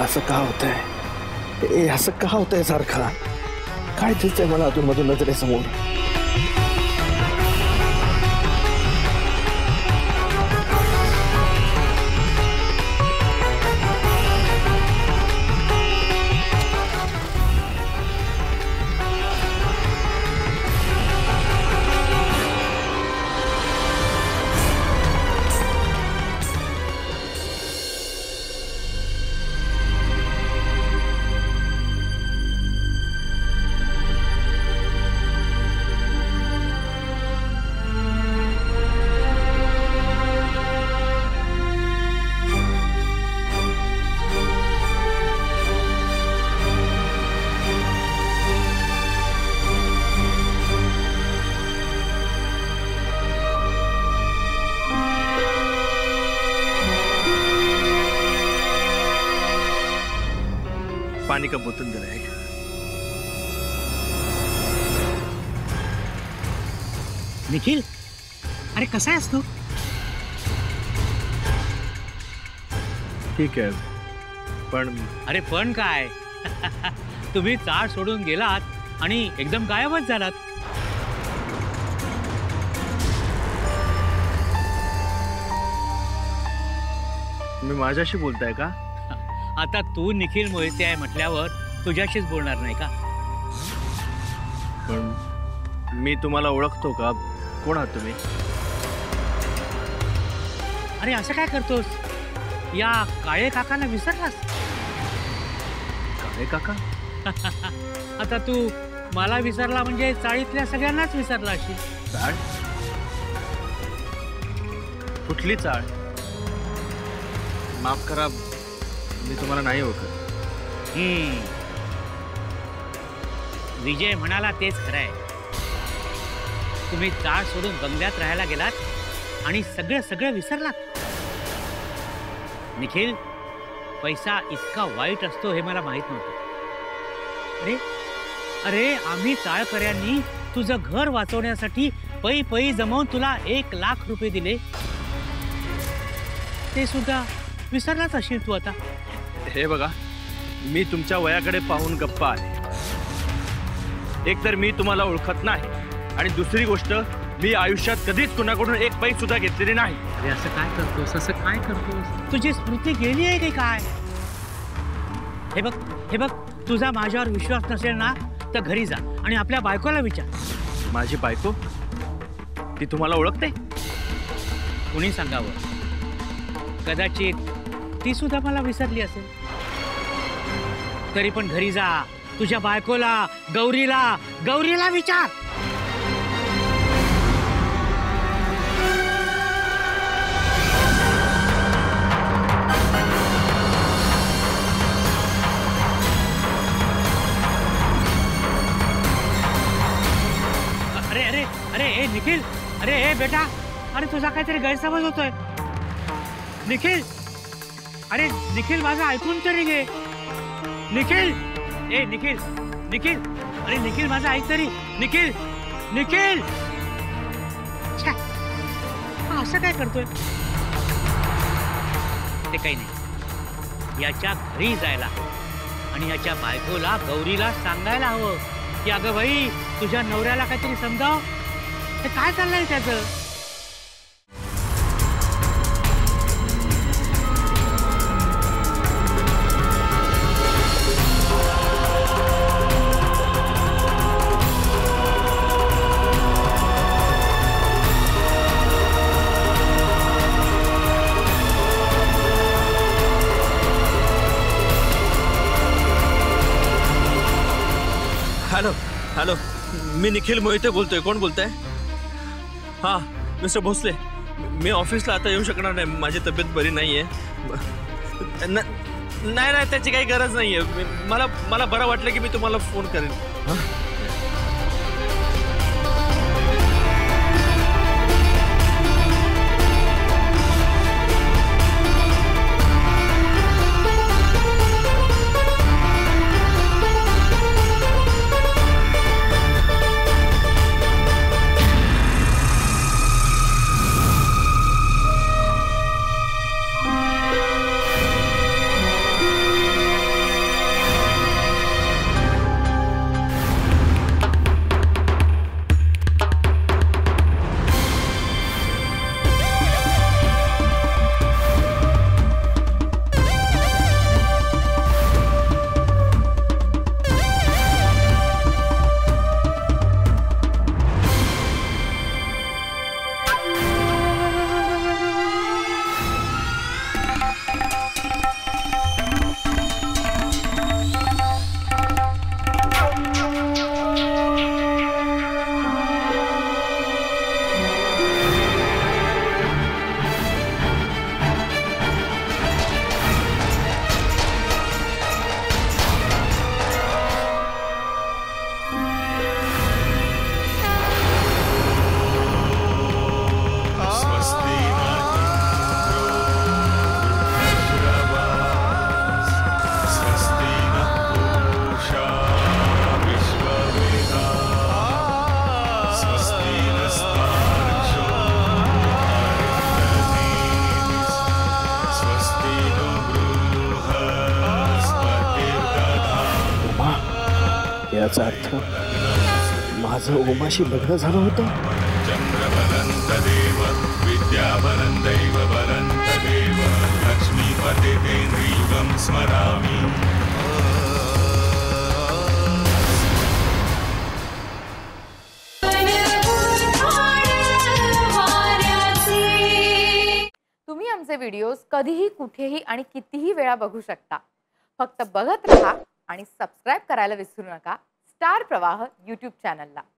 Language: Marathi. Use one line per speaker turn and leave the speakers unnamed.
असं का होतंय? असं का होतंय सारखं? काय दिसतंय मला अधून मधून नजरेसमोर? पानी का बोतल दिलाय।
निखिल, अरे कसा आहेस तू?
ठीक आहे, पण
अरे पण काय तुम्ही चाळ सोडून गेलात आणि एकदम गायबच झालात।
मी माझ्याशी बोलताय का?
आता तू निखिल मोहिते आहे म्हटल्यावर तुझ्याशीच बोलणार नाही का?
पण मी तुम्हाला ओळखतो का? कोण आहात तुम्ही?
अरे असं काय करतोस? या काळे काकांना विसरलास?
काळे काका?
आता तू मला विसरला म्हणजे चाळीतल्या सगळ्यांनाच विसरला अशी।
चाळ? कुठली चाळ? माफ करा, मी तुम्हाला नाही ओळखत।
विजय म्हणाला तेच खरं आहे। तुम्ही चाळ सोडून बंगल्यात राहायला गेलात आणि सगळं विसरलात। निखिल, पैसा इतका वाईट असतो हे मला माहित नव्हतं। अरे अरे आम्ही चाळकऱ्यांनी तुझं घर वाचवण्यासाठी पै पै जमवून तुला 1 लाख रुपये दिले, ते सुद्धा विसरलाच असेल तू आता।
हे बघा, मी तुमच्या वयाकडे पाहून गप्प आहे। एक तर मी तुम्हाला ओळखत नाही आणि दुसरी गोष्ट, मी आयुष्यात कधीच कुणाकडून 1 पैसा सुद्धा घेतलेली नाही।
अरे असं काय करतोस? असं काय करतोस? तुझी स्मृती गेली आहे की काय? हे बघ तुझा माझ्यावर विश्वास नसेल ना तर घरी जा आणि आपल्या बायकोला विचार।
माझी बायको? ती तुम्हाला ओळखते?
कुणी सांगावं? कदाचित ती सुद्धा मला विसरली असेल। तरी पण घरी जा, तुझ्या बायकोला, गौरीला विचार। अरे निखिल, अरे बेटा, अरे तुझा काहीतरी गैरसमज होतोय। निखिल, अरे निखिल माझं ऐकून तरी घे। निखिल, निखिल, अरे निखिल माझं ऐक तरी। निखिल, असं काय करतोय? ते काही नाही, याच्या घरी जायला हवं आणि याच्या बायकोला, गौरीला सांगायला हवं की अगं बाई, तुझ्या नवऱ्याला काहीतरी समजाव, हे काय चाललंय त्याचं।
हॅलो हॅलो, मी निखिल मोहिते बोलतोय। कोण बोलताय? हां, मिस्टर भोसले, मी ऑफिसला आता येऊ शकणार नाही, माझी तब्येत बरी नाही आहे। नाही, त्याची काही गरज नाही आहे। मला बरं वाटलं की मी तुम्हाला फोन करेन। याचा अर्थ माझं ओमाशी लग्न झालं होतं.
चंद्रबलंतदेव विद्याबलंदैव बलंतदेव लक्ष्मीपतितेन्द्रियुगं स्मरामि.
तुम्ही आमचे व्हिडिओज कधीही कुठेही आणि कितीही वेळा बघू शकता. फक्त बघत राहा आणि सबस्क्राईब करायला विसरू नका स्टार प्रवाह YouTube चॅनलला.